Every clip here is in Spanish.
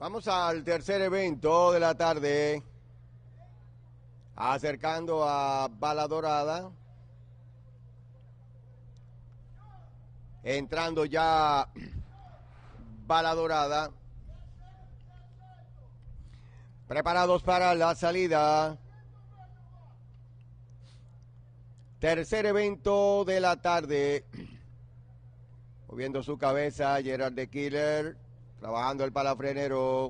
Vamos al tercer evento de la tarde, acercando a Bala Dorada, entrando ya Bala Dorada, preparados para la salida. Tercer evento de la tarde, moviendo su cabeza Gerard the Killer, trabajando el palafrenero.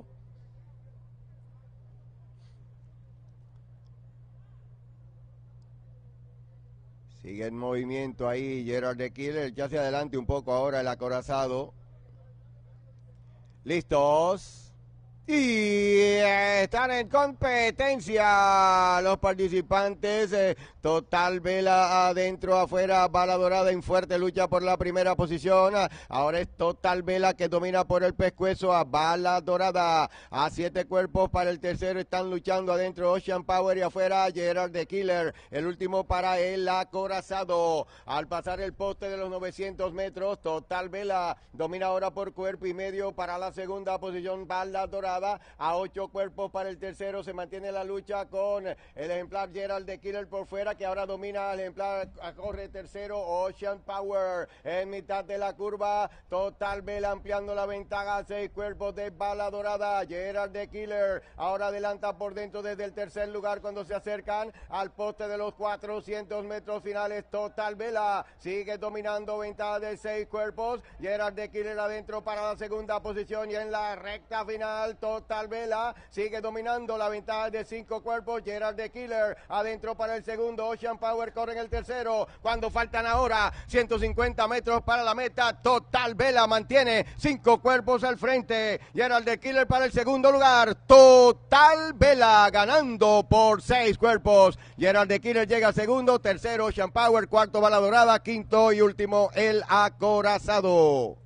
Sigue en movimiento ahí Gerard the Killer, ya hacia adelante un poco ahora el acorazado. Listos. Y están en competencia los participantes. Total Vela adentro, afuera, Bala Dorada en fuerte lucha por la primera posición. Ahora es Total Vela que domina por el pescuezo a Bala Dorada. A 7 cuerpos para el tercero están luchando adentro Ocean Power y afuera Gerard the Killer. El último para el acorazado. Al pasar el poste de los 900 metros, Total Vela domina ahora por cuerpo y medio para la segunda posición Bala Dorada. A 8 cuerpos para el tercero, se mantiene la lucha con el ejemplar Gerard the Killer por fuera, que ahora domina el ejemplar, corre tercero Ocean Power, en mitad de la curva, Total Vela ampliando la ventaja, 6 cuerpos de Bala Dorada, Gerard the Killer, ahora adelanta por dentro desde el tercer lugar cuando se acercan al poste de los 400 metros finales, Total Vela sigue dominando, ventaja de 6 cuerpos, Gerard the Killer adentro para la segunda posición y en la recta final, Total Vela sigue dominando la ventaja de 5 cuerpos, Gerard the Killer adentro para el segundo, Ocean Power corre en el tercero, cuando faltan ahora 150 metros para la meta, Total Vela mantiene 5 cuerpos al frente, Gerard the Killer para el segundo lugar, Total Vela ganando por 6 cuerpos, Gerard the Killer llega segundo, tercero Ocean Power, cuarto Bala Dorada, quinto y último el acorazado.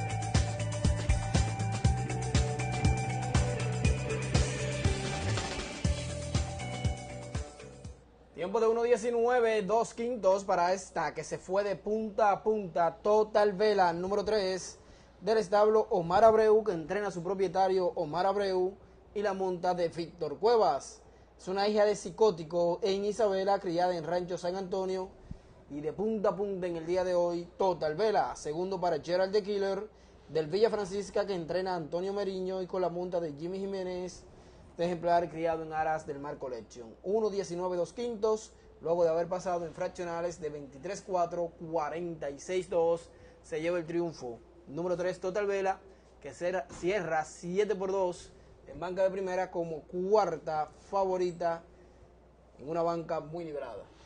Tiempo de 1:19, 2/5 para esta que se fue de punta a punta. Total Vela, número 3 del establo Omar Abreu, que entrena a su propietario Omar Abreu y la monta de Víctor Cuevas. Es una hija de Psicótico en Isabela, criada en Rancho San Antonio. Y de punta a punta en el día de hoy, Total Vela. Segundo para Gerard the Killer del Villa Francisca, que entrena a Antonio Meriño y con la monta de Jimmy Jiménez, de ejemplar criado en aras del Mar Collection. 1:19, 2/5, luego de haber pasado en fraccionales de 23-4, 46-2, se lleva el triunfo. Número 3, Total Vela, que cierra 7-2 en banca de primera como cuarta favorita en una banca muy liberada.